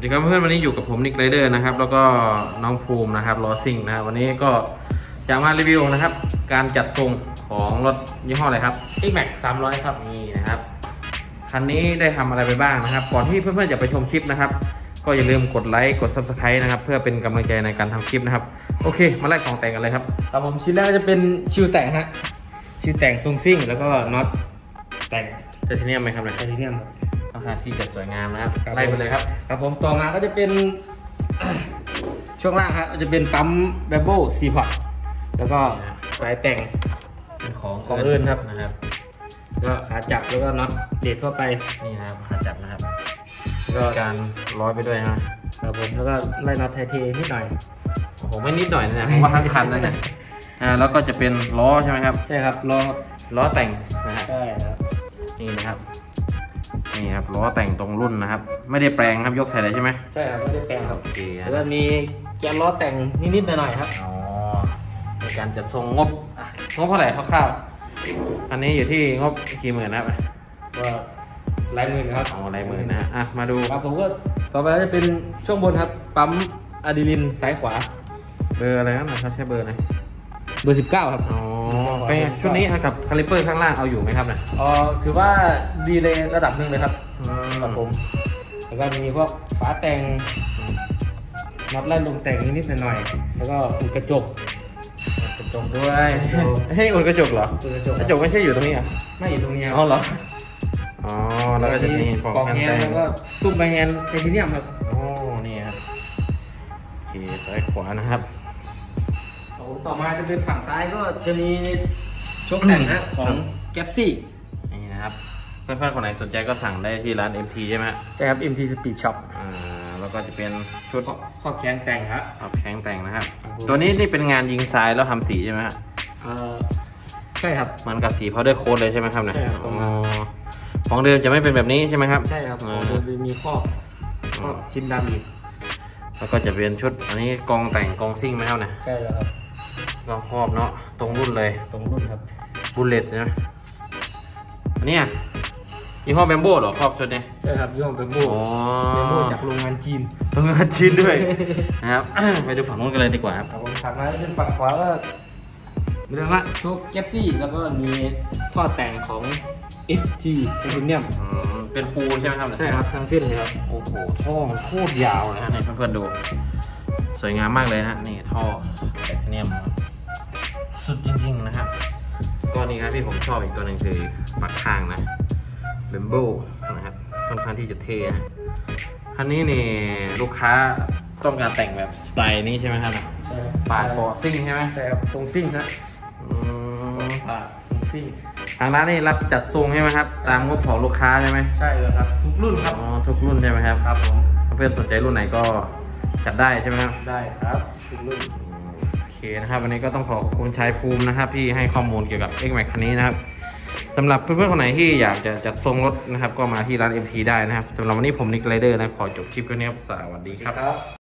ครับเพื่อนวันนี้อยู่กับผมนิกไรเดอร์นะครับแล้วก็น้องภูมินะครับลอซิ่งนะครับวันนี้ก็จะมารีวิวนะครับการจัดทรงของรถยี่ห้ออะไรครับ X-Max 300ครับนี่นะครับคันนี้ได้ทำอะไรไปบ้างนะครับก่อนที่เพื่อนๆจะไปชมคลิปนะครับก็อย่าลืมกดไลค์กด Subscribe นะครับเพื่อเป็นกำลังใจในการทำคลิปนะครับโอเคมาไล่ของแต่งกันเลยครับครับผมชิ้นแรกก็จะเป็นชิวแต่งฮะชิวแต่งทรงซิ่งแล้วก็น็อตแต่งไทเทเนียมไหมครับเนี่ยไทเทเนียมต้องการที่จะสวยงามนะครับไล่ไปเลยครับครับผมต่อมาก็จะเป็น ช่วงล่างฮะจะเป็นปั๊มแบมโบ้ซีพอร์ตแล้วก็สายแต่งเป็นของเอิญครับนะครับก็ขาจับแล้วก็น็อตเดททั่วไปนี่นะครับขาจับนะครับก็การร้อยไปด้วยนะครับผมแล้วก็ไล่น็อตไทเทนิดหน่อยโอ้โหไม่นิดหน่อยนะเพราะว่าทั้งคันนั่นนะแล้วก็จะเป็นล้อใช่ไหมครับใช่ครับล้อแต่งนะฮะใช่ครับนี่นะครับนี่ครับล้อแต่งตรงรุ่นนะครับไม่ได้แปลงครับยกใส่เลยใช่ไหมใช่ครับไม่ได้แปลงครับโอเคแล้วก็มีแกนล้อแต่งนิดๆหน่อยๆครับอ๋อในการจัดทรงงบเท่าไหร่คร่าวๆอันนี้อยู่ที่งบกี่หมื่นนะครับก็หลายหมื่นครับหลายหมื่นนะมาดูครับผมก็ต่อไปจะเป็นช่วงบนครับปั๊มอะดรีนาลีนซ้ายขวาเบอร์อะไรครับใช้เบอร์ไหนเบอร์19ครับอ๋อเป็นชุดนี้กับคาลิเปอร์ข้างล่างเอาอยู่ไหมครับเนี่ยถือว่าดีเลยระดับหนึ่งเลยครับครับผมแล้วก็มีพวกฝาแต่งน็อตไล่ลงแต่งนิดๆหน่อยๆแล้วก็อุดกระจกด้วยให้อุดกระจกเหรอกระจกไม่ใช่อยู่ตรงนี้อ่ะไม่อยู่ตรงนี้ครับอ๋อเหรออ๋อแล้วก็จะมีปอกแฮนด์แล้วก็ตุ้มใบแฮนด์ไทเทเนียมครับอ๋อนี่ครับโอเคซ้ายขวานะครับต่อมาจะเป็นฝั่งซ้ายก็จะมีชกแต่งนะของแก๊ปซี่นี่นะครับเพื่อนๆคนไหนสนใจก็สั่งได้ที่ร้าน MT ใช่ไหมใช่ครับ MT Speed Shop แล้วก็จะเป็นชุดขอบแข้งแต่งครับขอบแข้งแต่งนะครับตัวนี้นี่เป็นงานยิงทรายแล้วทำสีใช่ไหมฮะใช่ครับมันกับสี powder coat เลยใช่ไหมครับเนี่ยของเดิมจะไม่เป็นแบบนี้ใช่ไหมครับใช่ครับของเดิมมีครอบชิ้นดำอีกแล้วก็จะเป็นชุดอันนี้กองแต่งกองซิ่งไหมครับเนี่ยใช่แล้วครับกองครอบเนาะตรงรุ่นเลยตรงรุ่นครับบุลเลตใช่ไหมอันนี้ยี่ห้อแบมโบ้หรอครอบชุดนี้ใช่ครับยี่ห้อแบมโบ้จากโรงงานจีนด้วยนะครับไปดูฝั่งนู้นกันเลยดีกว่าครับฝั่งนั้นเป็นฝั่งขวาก็เรื่องละชุดแก๊ปซี่แล้วก็มีท่อแต่งของ FT ไทเทเนียมเป็นฟูลใช่ไหมครับใช่ครับทั้งสิ้นเลยครับโอ้โหท่อโคตรยาวเลยนะเพื่อนๆดูสวยงามมากเลยนะนี่ท่อไทเทเนียมสุดจริงๆนะครับก็นี่ครับที่ผมชอบอีกตัวหนึ่งคือปักข้างนะเบมโบ้นะครับค่อนข้างที่จะเท่คันนี้นี่ลูกค้าต้องการแต่งแบบสไตล์นี้ใช่ไหมครับปาดเบาะซิ่งใช่ไหมใช่ครับทรงซิ่งครับปาดทรงซิ่งทางร้านนี่รับจัดทรงใช่ไหมครับตามงบของลูกค้าใช่ไหมใช่เลยครับทุกรุ่นครับทุกรุ่นใช่ไหมครับครับผมเพื่อนสนใจรุ่นไหนก็จัดได้ใช่ไหมครับได้ครับทุกรุ่นโอเคนะครับวันนี้ก็ต้องขอบคุณชายภูมินะครับที่ให้ข้อมูลเกี่ยวกับ X-Max คันนี้นะครับสำหรับเพื่อนๆคนไหนที่อยากจะจัดทรงรถนะครับก็มาที่ร้าน MT ได้นะครับสำหรับวันนี้ผมนิกไรเดอร์นะขอจบคลิปกันนี้ครับสวัสดีครับ